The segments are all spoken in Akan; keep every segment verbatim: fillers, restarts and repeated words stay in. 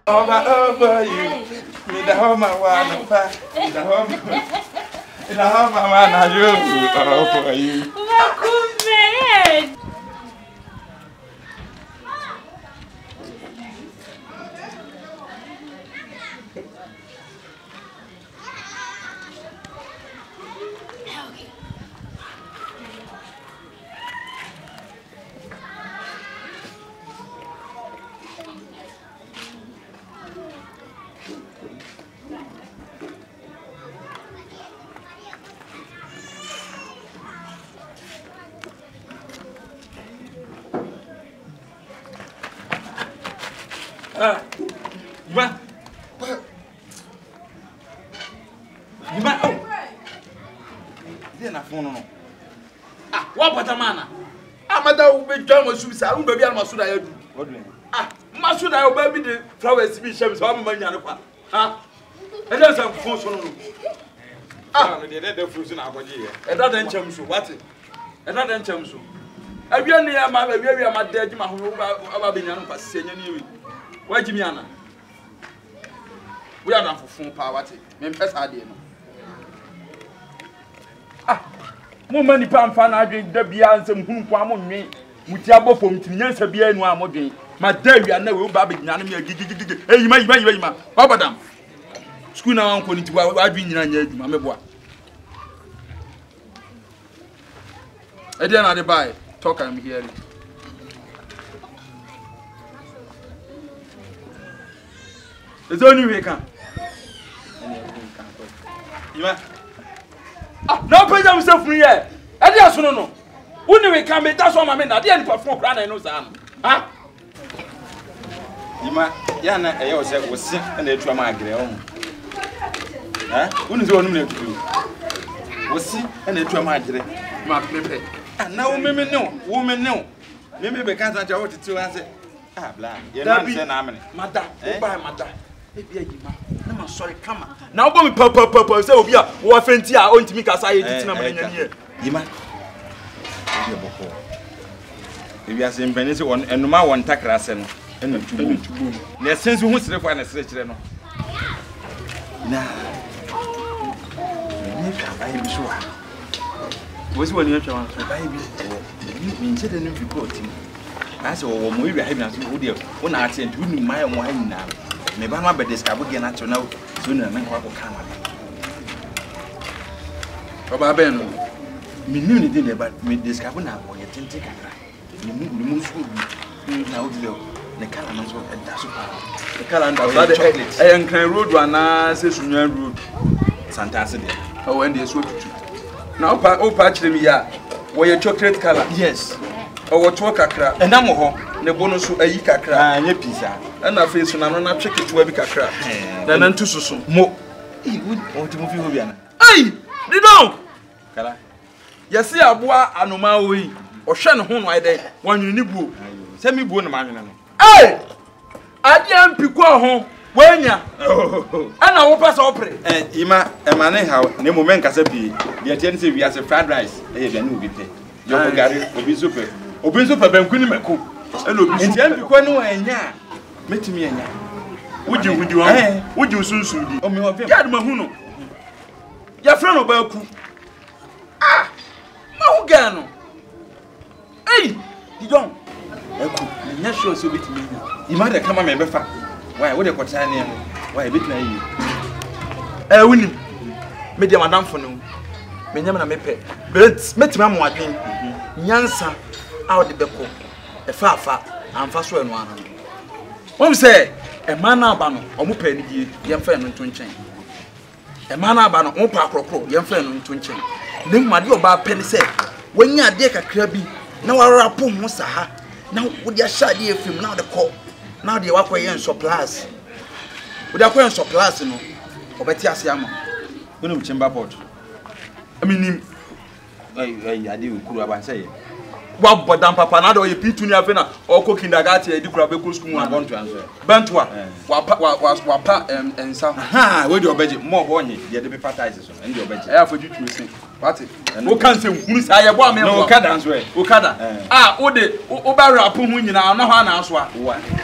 Over, over you. Me the home I want to find. The home. The home I want to do. Over you. Welcome, Ah, Yuma. Yuma. Oh. Dia na phone no. Ah, what patamana? Ah, mada u be jam osu bisa, u be bia na maso da yadu. What do? Ah, maso da o ba bi de flowers bi shem so ma nya ne kwa. Ah. E dey say phone so no. Ah, me dey dey fruit na akoje ye. E da den chem so, what? E da den chem so. Awia ne ya ma awia awia ma da agima ho aba be nya no kwa senya ne wi. Why Jimmy Anna? We are not for phone power. Me pesa ade no. Ah, mo mani pa mfa na adwen da bia nsem hunu kwa mo nwen. Muti abofom timi nyansa bia enu a mo dwen. Ma da wia na we ba be nyane me gigigigi. Eh yima yima yima yima. Babadam. School na wan ko ni ti wa adwen nyina nya adwuma me boa. E dey na dey buy. Talk am here. There's only way can. Yima. Ah, no pay yourself free here. E dey aso no no. Only way can be that's what my men na dey perform plan na no say am. Ah. Yima, ya na e ye o se wo se na etu am agre o. Eh? Unu se onum na etu. Wo se na etu am agre. Ma pepe. Ah, na wo meme ne wo me ne. Meme be kan san ja wo titi wan se. Ah, bla. Ye man se na amene. Mada, wo buy mada. Ebi agima na ma sorry kama na obo mi papa papa say obi a wo afenti a ontimi kasa ye titi na ma nya ne yima ebi boko ebi ase mpani se won enuma won takra se no ena tubu tubu na sense hu sirefo na sire kire no na ni ka ba bi so a wo si woni atwa wan so ba bi mi nche de no bi ko tim ase wo mo wi ha bi na so wo de wo na ate ntu ni mai mo ha nyina me ba ma be discover ge na to na so na me kwa ko kama baba ben no me ni ni de ba me discover na wo ye tente kakra ni mu ni mu so bi na wo de ne kala na so e da so pa e kala nda so de e yan kan road ana se sunyan road santase de o we de so tutu na o pa o pa kire mi ya wo ye chocolate color yes o wo to kakra e na mo ho ne bono so ayi kakra ah nya pizza na face na no na tweke tuwa bi kakra na na ntu susu mo eh wo ti mo fi ho bia na ai di don kala yesi aboa anoma wo yi o hwe ne ho no ai dai wanwini ni buo se mi buo na ma nwene no ai ade ampi ko ho wanya ana wo pesa opre eh ima e ma ne ha ne mo men kasa bi de tie ne se wi as fried rice eh bia na obi pe yo ko gari obi super obi super banku ni meko elo bi so ntia biko ne wanya metimi anya wuji wuji wa wuji sunsun di o mi ho ya de mahu no ya fra no ba ku ah ma hu ga no ei di don eku nya sure so betimi anya ima de kama me befa why wo de kwota ne no why betimi ayi eh wuni me de madam fo no me nyam na me pe bet metimi amwadwen nyansa a wo de beko e fa afa amfa so enu ana won say e man na aba no omo pa ni die ye mfa enu nto nchen e man na aba no omo pa akrokro ye mfa enu nto nchen ne mmade oba pa ni say wanya ade kakra bi na warara pom ho saha na wo de ahya de efim na wo de ko na de wakoye en surplus wo de akoye en surplus no obeti ase ama wonu mchimba port aminim ai ai ade ukuru aba say wa bodam papa na do ye pitu ni afena o ko kindergarten e di kura be ko school mu abonto anso bentwa wa wa wa pa ensa ha we di obeje mo bo onye ye de be patize so ndi obeje e afojutu ese what o kan se nkuru sa ye bo am no kada anso e o kada ah o de o ba rap hu nyina na ho na aso a wa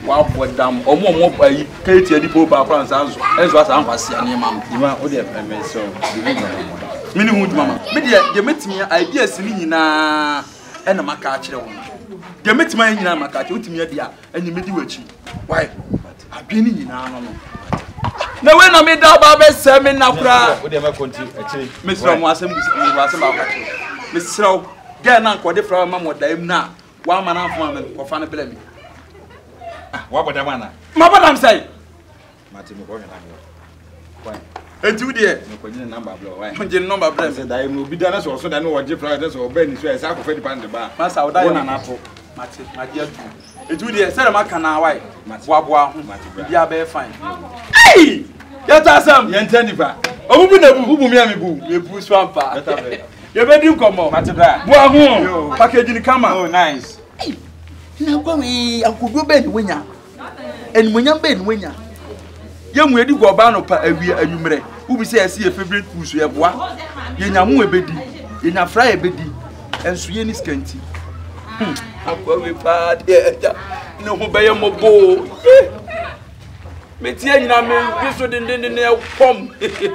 wa bodam omo omo bayi kete adi po ba France anzo enzo asa ankwase ane mam dima o de me so mini hu mama me de de metimi ideas ni nyina ena maka a kire wo de metimi an nyina maka a kire utimi ade a enyi medi wachi why adwe ni nyina no no na we na me da ba be se me na kura o de ma konti a kire me sira mo asem mo asem ba ka kire me sira ga na nkode fra ma mo da em na wa ma na afo ma ko fa na bela mi wa bodam ana ma bodam sai mate me ko hwe na me why etu de me ko nyine number blow why mo je number bra se da em obi da na so so da no wo je fra da so oba ni so e sa ko fa di pan de ba ma sa oda na na to mate ma je atu etu de se ma kana why boa boa ho bia be fine ai ya ta sam ye ntani ba obubu na bu bubu mi ami bu me bu swampa beta be ye be di nkomo mate bra boa ho package ni kama oh nice na kwa mi ankodo be ni wenya enmunya be ni wenya ye mu edi go ba no pa awie anwumre ubi se ese ye favorite food so ye boa ye nyamu ebedi ye nya fry ebedi enso ye ni skanti hm akwa we pa de ja ne ho be ye mobo me tie nyina me biso den den ne kom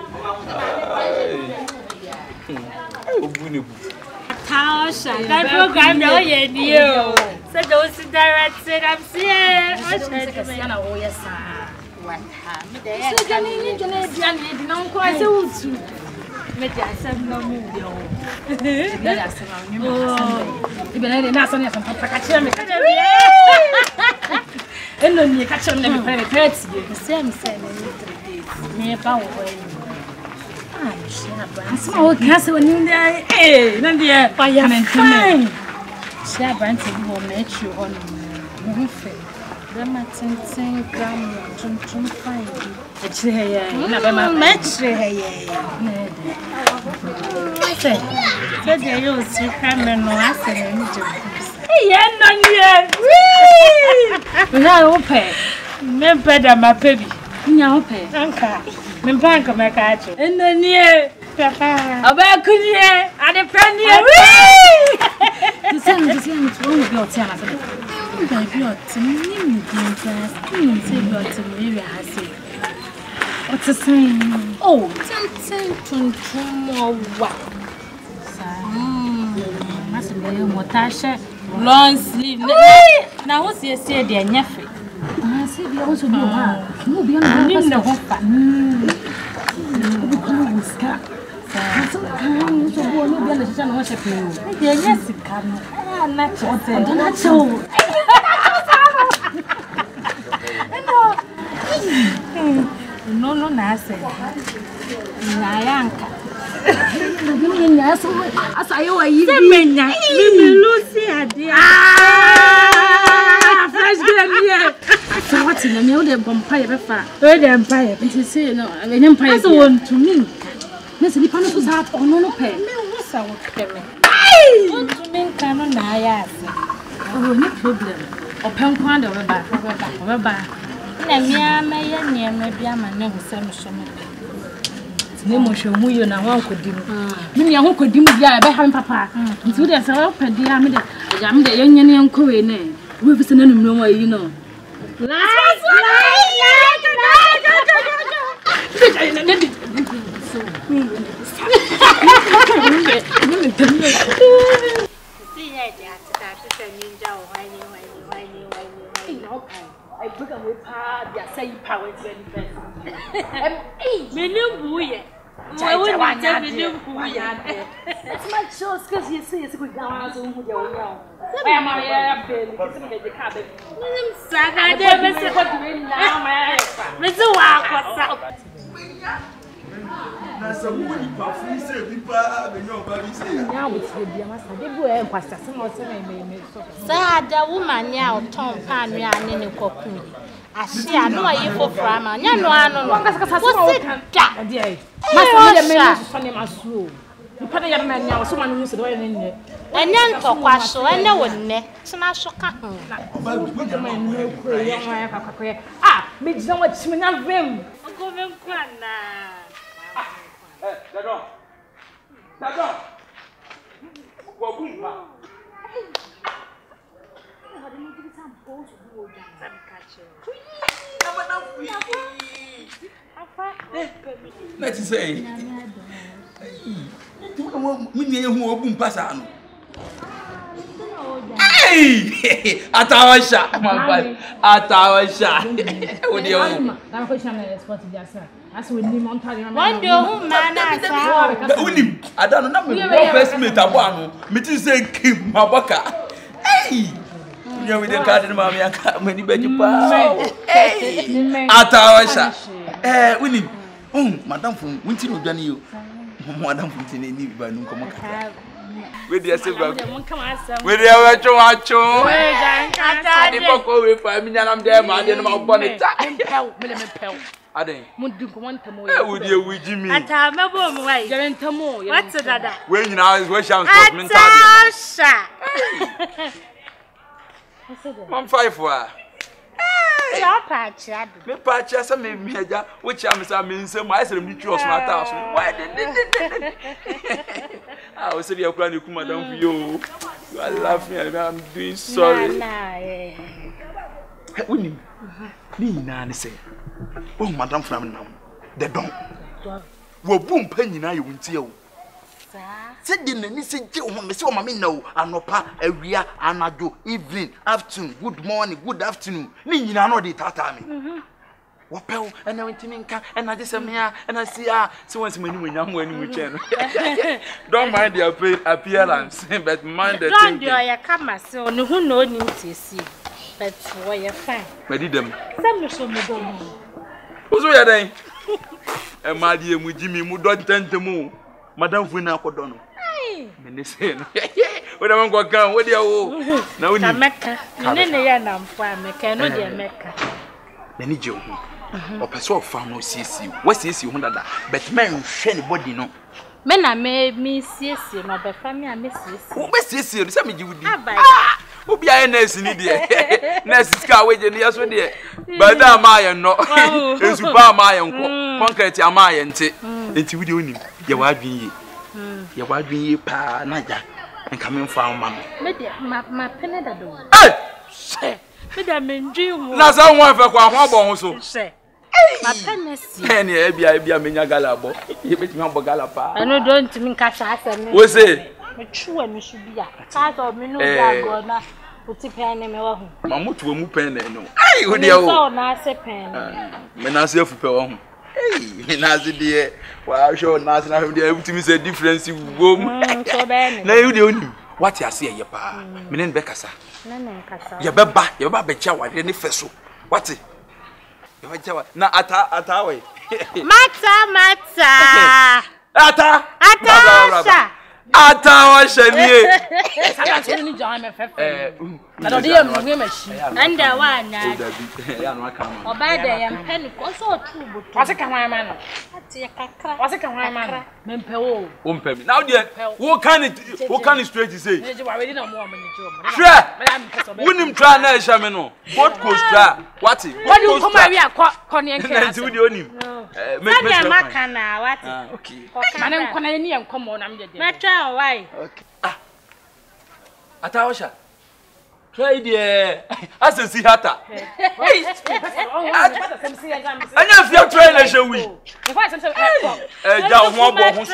obu ne bu Tasha, that program no ye new. So those directed I'm seeing. Oh yes sir. What time? So can you do it and no quite so to. Me just some no move yo. That's some new. Oh. Even na so ne some pakache me. Eno ni ka chere me pere pere tie. Same same three days. Me pa wo Small castle when you there, eh? Nandia, I am fine. Share Branton will make you on my fair. The Martin Gram, Jum Jum fine. It's here, never match here. Said you see Cameron no answer any joke. Hey, Nandia, now pay. Remember that my baby. Now pay. Uncle. Me bank me catch. Eno nie. Aba kunye, ade pranie. Tu say me say me to be oti ana say. Ba bi oti ni mi din class. Ni say bi oti me we ha say. Oti say. Oh, ten ten tuntum wa. Sa. Mm. Mas be mo ta she long sleeve. Na wo see see de nyafe. Ah, see bi wo so bi wa. No bi ana ni na ho fa. Ska. So kan so bo no bi na sha na ho shepe o. Ye nya sika no. Ah na chote. Na cho. No no na se. Na yanka. Ni nya so asaye wa yi bi. Se menya. Mimi Lucy ade. Ah! Fresh girl here. So what in the old vampire befa. Oh the empire. It say no, the empire. So want to me. Nese ni pano so sa ono no pe. Me wo sa wo pe me. Ai! Want to me kan no na ya ase. Oh, no problem. Open kwan de obeba, obeba, obeba. Na me ama ye ne ma bia ma ne ho se me so me. Ne mo hwe mu yo na wan kodim. Me ne ho kodim bia e be ha me papa. Nti wo de se wo pe dia me de, ya me de ye nyane enko we ne. Wo fi se na numro mo yi no. Light, light, light, I put away pa, ya say power twenty percent. Hey, I want to be new who we are. It's my choice because you see it's good down so who you know. I am a baby, the cabin. I never said what you mean now, my Mister Walk, what's up? That's a money puffy, say, people, the young baby say. Now it's the Biamasa, they go and pass us some of them. Sir, the woman now, Tom Pan, we are in a cocoon. I see, I know I for Frama. No, no, no, no. What's it? Dear, Master, the man is funny, my soul. You put a young man now, someone who's doing in there. And then talk was so I know one neck. So now, so ah, make so much me not vim. go them cranna. Eh, Dado. Dado. Go boom. Let's say, we need who open pass on. Hey, at our shot, my bad, at our shot. What do you want? I'm question is what you just said. As we need Montana. One day, who man, I don't know. One first meet a one. Me to say, Kim, my baka. Hey, you with the card in my car, many bed you pass. Hey, at our shot. Eh, Winnie. Oh, Madame from Winter will join you. Madame from Tinny, but no come on. With the silver, with the electro macho. I didn't go with five million. I'm there, man. I'm out bonnet. I didn't want to go on to more. Would you with Jimmy? At our mobile way, you're in Tamo. What's the dada? When you know, where shall I'm five for her. Your patch, me patch, yes, I mean, which I'm saying, so my son, you chose my thousand. Why did I was saying, you're crying, you come down for you. You are laughing, I'm doing sorry. Winnie, me, Nanny say, oh, Madame from now, the don't. Well, boom, penny now you won't see you. Said the Nanny said, Joe, Miss Mammy, no, and no pa, a ria, and I do evening, afternoon, good morning, good afternoon. Me, I know the tatami. Wapel, and I went to Minka, and I just am here, and I see her. So once when you young when you can. Don't mind the appearance, but mind the thing. Don't you are come, so no who know you to see. But why you fine? But did them. Some of them don't know. Who's we are then? And my dear, with Jimmy, who don't tend to move. Madame Funa Codono. Minister, what am I going to come? What do you know? Now, Mecca, and then they are now for Mecca, no, dear Mecca. Then you or Pessoa found no C C. What is you under that? But men, anybody know. Men I made me see you, my family, I miss you. What's this? You tell me you would have. Who be a nurse in India? Nurse is car waiting, yes, with dear. But that my no, it's about my uncle, Concrete, your my auntie, and you doing him. You are being ye, you are being pa, Naja, and coming from mamma. My penny that door. Say, I mean, dream. Now, someone for Quahabo also say. My penny, Penny, I be a Minya Galabo. You bet me on Bogalapa. I know, don't mean cash. What's it? True, and you should be a cat or me no go. Put a pen in my home. Mamma to a mu pen, no. Hey, what do you want? Nice pen. Menazia for home. Hey, Menazi dear. Well, sure, nothing. I have the able to miss a difference in womb. Now you don't know what you see, your pa. Menin Beccasa. Your baba, your baba chow, any vessel. What's it? Now, at our way. Mata, mata. Ata, Ata. Atawa shani. I don't need John. I don't hear me machine. And the one, or by the young penny, also true. What's a cameraman? What's a cameraman? Mempel. Umpemi. Now, dear, what can it, what can it straight to say? Sure. Wouldn't try now, Shamino. What goes try? What's it? What do you come here? Connie and Kenzie with your name. Make me a macana. What? Okay. Madam Connie and come on, I'm the why? Okay. Ah. Atawasha. Try the as a see hata. Hey. I know if you try shall we. If I say eh ja ho bo ho so.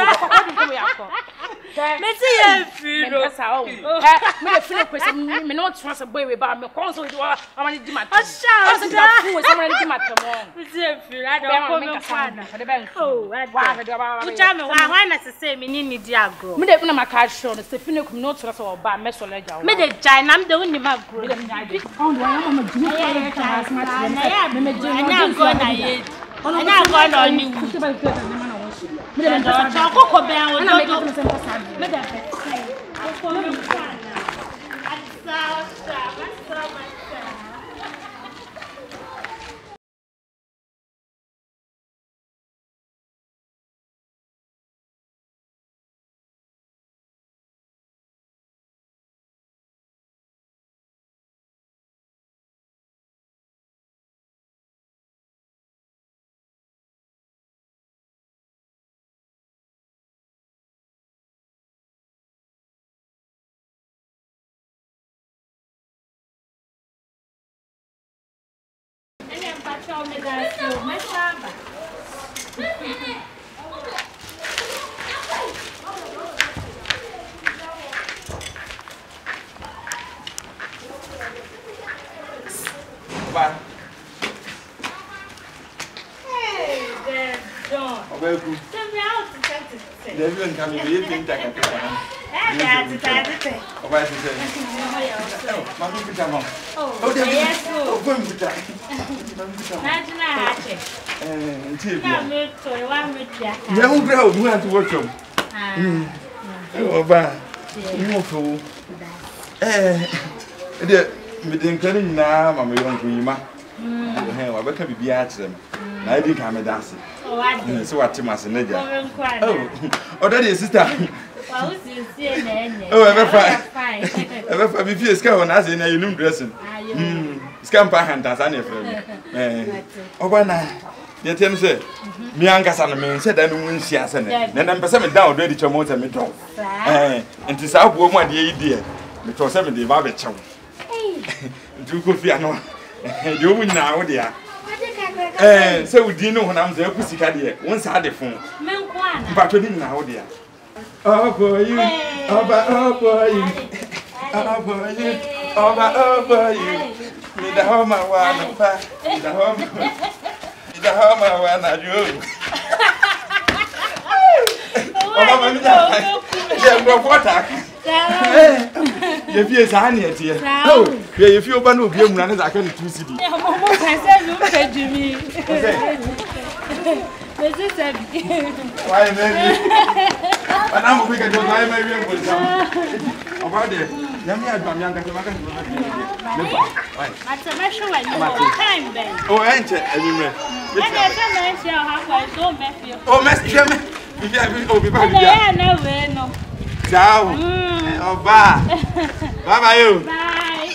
Me see you feel so. Me feel question me no trust boy we ba me kon so do I want di mat. I say that fool someone di mat mo. Me see you feel I don't come me kwana. Oh, wa me do ba. Ku cha me wa why na say me ni ni di agro. Me dey na maka show no say feel no trust o ba me so leja. Me dey jai na me dey woni magro. Me dey nyade. On do I am jini kwa smart. Na ya me me jini. Na go na ye. Na go na oni wu. Me dey na cha kokko be an o do. Me dey pe. Kokko me kwa. Asa asa. me guys, so my samba. Bye. Hey, there's John. Obeku. Tell me how to tell to say. They even come in the evening that can take on. That's it, that's it. Oba to say. Oh, Mami Peter mom. Oh, yes, oh, go and Peter. Imagine I had it. Eh, nti Now, me to one with ya. Yeah, who grow, who want to work from? Ah. Oba. You fo. Eh, the me den kan nyina ma me yon ko yima. Mm. Eh, wa beka bibia akere me. Na edi kan me dance. Oh, I did. So what timase na ja. Oh. Oh, that is sister. Wow, sincere na. Oh, ever fine. Fine. Ever fine. If you ska na say na you dressing. Ah, you. Mm. Ska mpa hanta sa na efre. Eh. Oba na. Ye tem say me ankasa na me nse da no nsia se ne. Na na mpese me down do di chomo te me don. Eh, enti sa abuo mu ade yi die. Me to se me de ba be chew. Du ko fi ano. De obu nyina wo de a. Eh, se udi no honam ze akusika de. Won sa de fon. Men kwa na. Mpa to di nyina wo de a. Oh for you. Oba oh for you. Oh for you. Oba oh for you. Me da homa wa no pa. Me da homa. Me da homa wa na ju. Oba me da. Je ngro kwota. Eh. Ye fie sa na etie. Oh, ye ye fie oba na obi emu na ne za ka ne two C D. E mo mo kan se you pe jumi. Bezi sabi. Why maybe? Ana mo bi ka do why maybe en go sam. Oba de. Yam ya do am yan ka se maka do na. Why? Ata me show wa ni time ben. Oh, enche anyway. E dey say me share ha kwa do me fie. Oh, me share me. Bi bi oh bi ba bi. Yeah, no way no. Ciao. Oba. Bye bye you. Bye.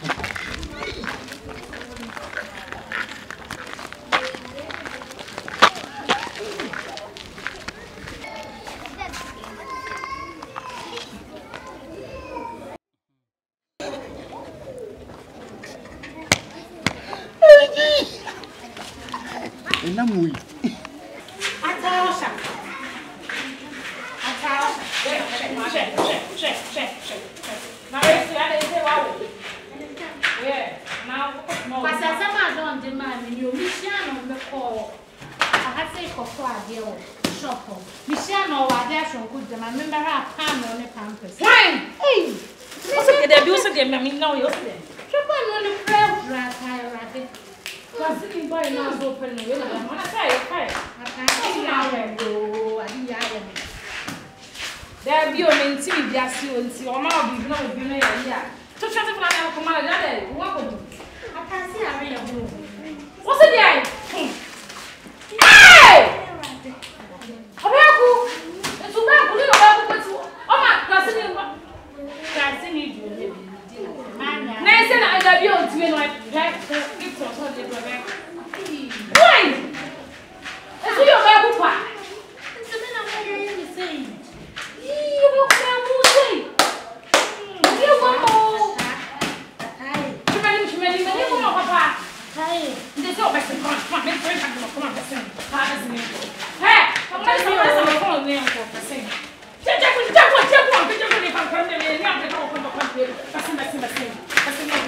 Ina mui. Ataosha. Ataosha. Check, check, check, check, check. Now it's the other day wow. Yeah. Now no. Pasa sama don de ma mi o mi sia no me ko. Aha say ko ko ade o. Shop. Mi sia no wa de aso ku de ma me mbara pan no ne pampers. Fine. Hey. What's the dey do so dey me no yo say. Shop no ne prayer dra kai rade. Cause the boy now is open the window. I'm gonna say, hey, I can't go. I didn't have any. There be a mentee, just you and see, or my be no be here. To shut up, I come out of that. What would you? I can't see a real room. What's it there? Hey! Obaku! It's Obaku, little Obaku, oh my cousin, cousin, you. Nay, say I got you to me like that. Why? It's your baby papa. It's a man of the same. You will come away. You will go. Hi. You may you may you will papa. Hi. There's no best come come make friends and come on listen. Father's name. Hey, come on listen listen phone name for person. Check check check check check check check check check come me me am come come come come. Listen listen listen. Listen listen.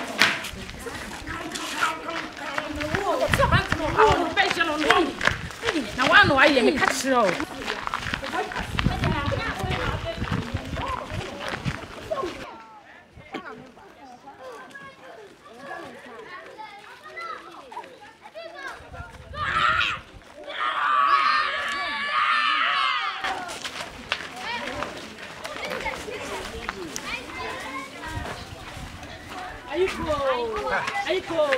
Oh, patient on one. Now I know I am a catch roll. Are you cool? Are you cool?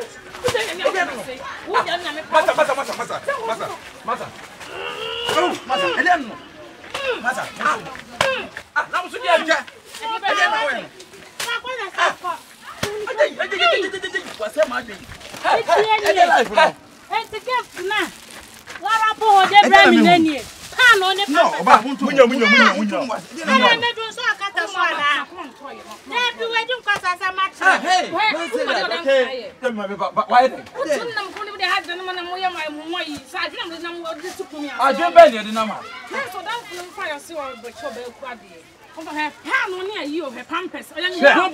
Masa, masa, masa, masa, masa, masa. Oh, masa, Elian. Masa. Ah, na musu dia nja. Elian na wen. Ma kwa na sa. Ajay, ajay, ajay, ajay. Wase ma ajay. Elian life no. Eh, te gift na. Wara po ho de bra mi nani. Pa no ne pa. No, oba, munya, munya, munya, munya. Ana me do so akata so ala. Na bi we dun kwasa sa ma chi. Hey, okay. Tell me about why then? Utun nam ko ni de had done when I'm my so I didn't know what this took me. I don't bend you, Nama. So don't fire so but your bell quaddy. Over her pan near you of her pampers. And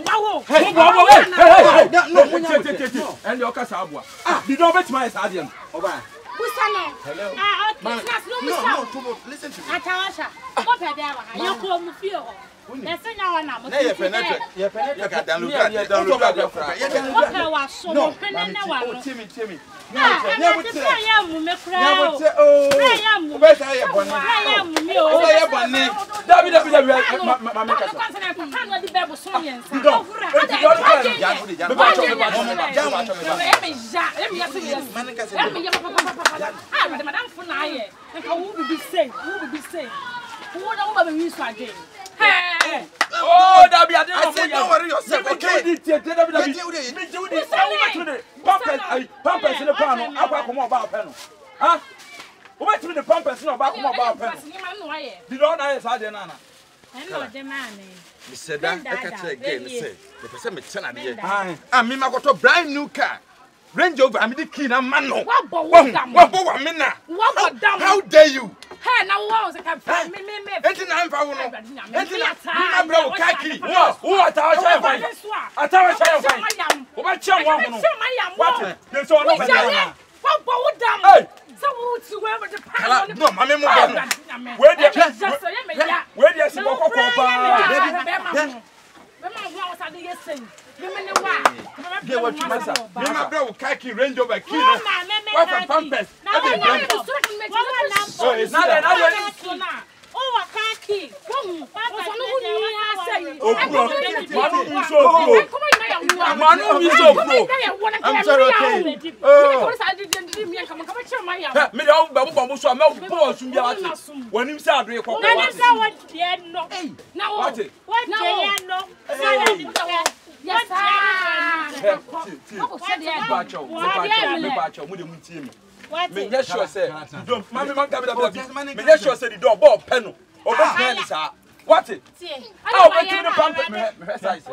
your Casabua. Ah, you don't bet my Sadian. Over. Hello. Ah, no, no, listen to me. Atasha. What are they? You call me feel. Let's say now, I'm not. You're penetrating. You're penetrating. You're downloading. Okay, was so penetrating. Timmy, Timmy. I am Mecra. Oh, I am. Where's I am? I am. W W W. Mamma, Madame Funaye, and who will be safe? Who will be safe? Who will be used again? Hey! Oh, that be a day. Don't worry yourself. Okay, Pampers, Pampers in the panel. I come about panel. Huh? Wait to the Pampers in the back of my panel. You don't know it's Nana. I know the man. He said that I can say again. Say, the person is ten years. I mean, I got a brand new car. Range over, I'm the king of man. What about Mina? What about how dare you? Hey, now was a captain. Me, me, me. Eighteen and five. Eighteen and five. Bro, Kaki. What? Who are our child? At our child. What child? What? There's all over there. What about them? Hey. So who's whoever the power? No, my memo. Where did you where did you see what? Get what you must have. Remember, bro, Kaki Range Over Kino. What from Pampers? Oh, it's not another. Oh, Kaki. Oh, bro. Manu is so pro. I'm sorry, okay. Oh. Me don't babu babu so me po sun bia wate. When him say adwe kokko wate. Na say what dey no. Na what? What dey no? Yes sir. What say dey? Bacho, bacho, bacho, mu de mu tie me. Me just sure say don't mama man gabe da bia. Me just sure say the door ball pen no. Oba pen sir. What it? Ah, wait to the pump me me size.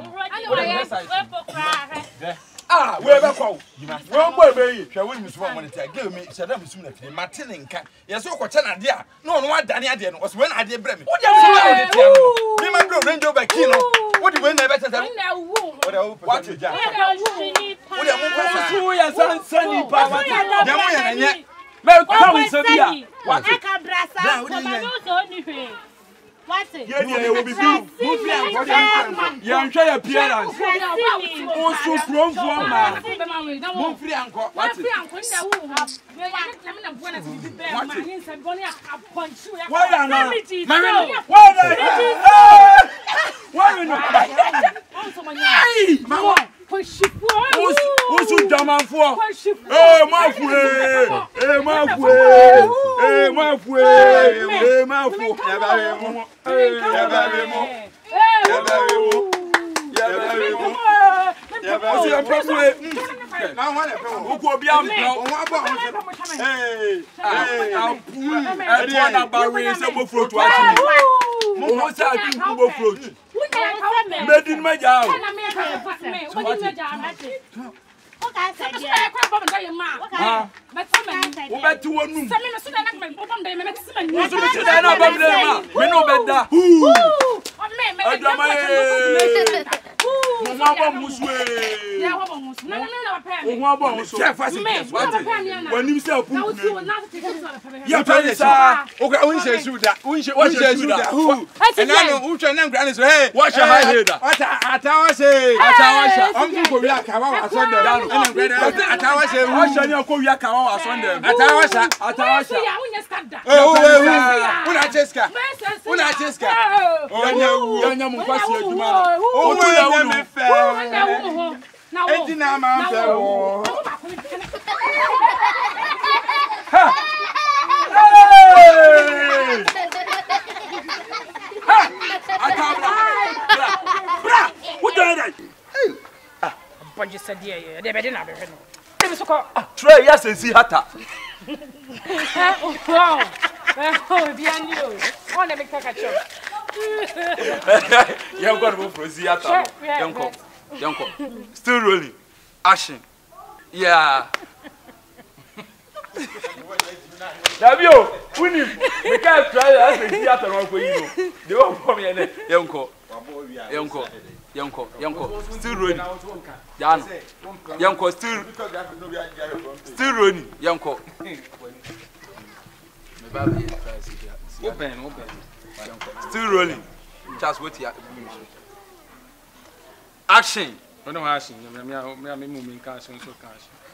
Ah, where be call? One boy be hwe we musu mo monitor. Give me shada musu na fie. Martin nka. Yes o kwacha na de a. No no adane ade no. Was when ade bre me. Wo dey musu na de tia no. Me ma bro Range Over Key no. Wo dey when na be tata. What dey what dey ja. Wo dey mo pasa. Wo ya san san ni pa. Dem wo ya na nye. Me ka we so bia. What? Aka brasa. Ko ba no so ni hwe. What? Yeah, yeah, will be blue. Yeah, I'm sure appearance. Also from one man. Move free uncle. What? Why are not? Why are not? Hey, mama. Osu damanfo. Eh, mafue. Eh, mafue. Eh, mafue. Eh, mafue. Yabaremo. Yabaremo. Yabaremo. Yabaremo. Osu yapefue. Na wan efe wo. Oku obi am pro. Won abo ho se. Eh. Eh. Eh, to na bawe se bo fruit wa ti. Mo ho sa adu ku bo fruit. Medin meja o. Okay, say yeah. Ah. Wo betu wonu. Se me so na na me bom dey me meti me. Wo so me ti da na bom dey ma. Me no beda. O me me. Adama e. Mo ma bom musue. Ya wo bom musu. Na na na pa me. Wo bom musu. Chef fast yes. What? Wanim se opu. Ya tell sa. Okay, won she suda. Won she won she suda. Who? And now who try na ngran so hey. What your high header? What atawa say? Atawa sha. Om ko wi aka wa wa so dey. Atawa say who sha ni ko wi aka wa wa so dey. Atawa sha. Atawa sha. Ya unya skada. Eh o eh. Una cheska. Una cheska. Onya wu. Onya mu kwasi aduma no. O tu na wu me fe. Na wo. Enti na ma fe wo. Ha. Hey! Ha! Atabra. Bra. What do you do? Ah, bunch said yeah, they be na be no. Dem so ko. Try yes and see hata. Wow. Oh, biani o. On dem kaka cho. You got to for see hata. Yonko. Yonko. Still rolling. Action. Yeah. Dabio, Winnie, we can't try as a theater on for you. They won't come here. Yanko, Yanko, Yanko, Yanko, still running. Jan, Yanko, still, still running. Yanko. Open, open. Still rolling. Just wait here. Action. No action. Me me me me me cash so cash.